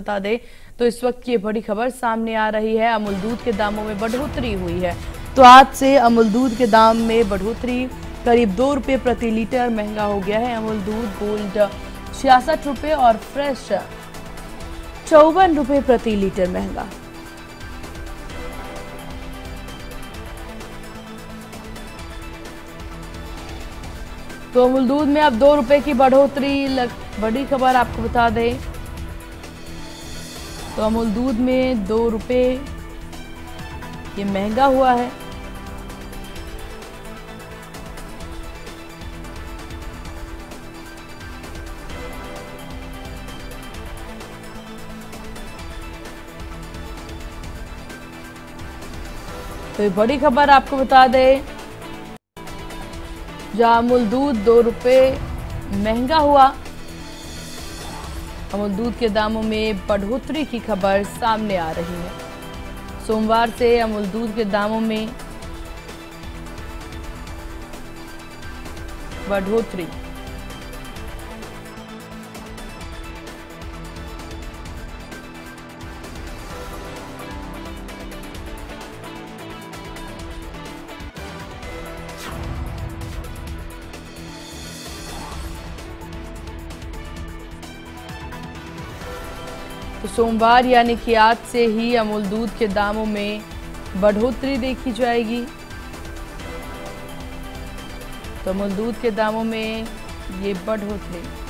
बता दें तो इस वक्त ये बड़ी खबर सामने आ रही है। अमूल दूध के दामों में बढ़ोतरी हुई है। तो आज से अमूल दूध के दाम में बढ़ोतरी, करीब 2 रुपये प्रति लीटर महंगा हो गया है। अमूल दूध गोल्ड 66 रुपये और फ्रेश 54 रुपये प्रति लीटर महंगा। तो अमूल दूध में अब 2 रुपये की बढ़ोतरी, बड़ी खबर आपको बता दें तो अमूल दूध में 2 रुपये ये महंगा हुआ है। तो ये बड़ी खबर आपको बता दें, जहां अमूल दूध 2 रुपये महंगा हुआ, अमूल दूध के दामों में बढ़ोतरी की खबर सामने आ रही है। सोमवार से अमूल दूध के दामों में बढ़ोतरी। तो सोमवार यानी कि आज से ही अमूल दूध के दामों में बढ़ोतरी देखी जाएगी। तो अमूल दूध के दामों में ये बढ़ोतरी।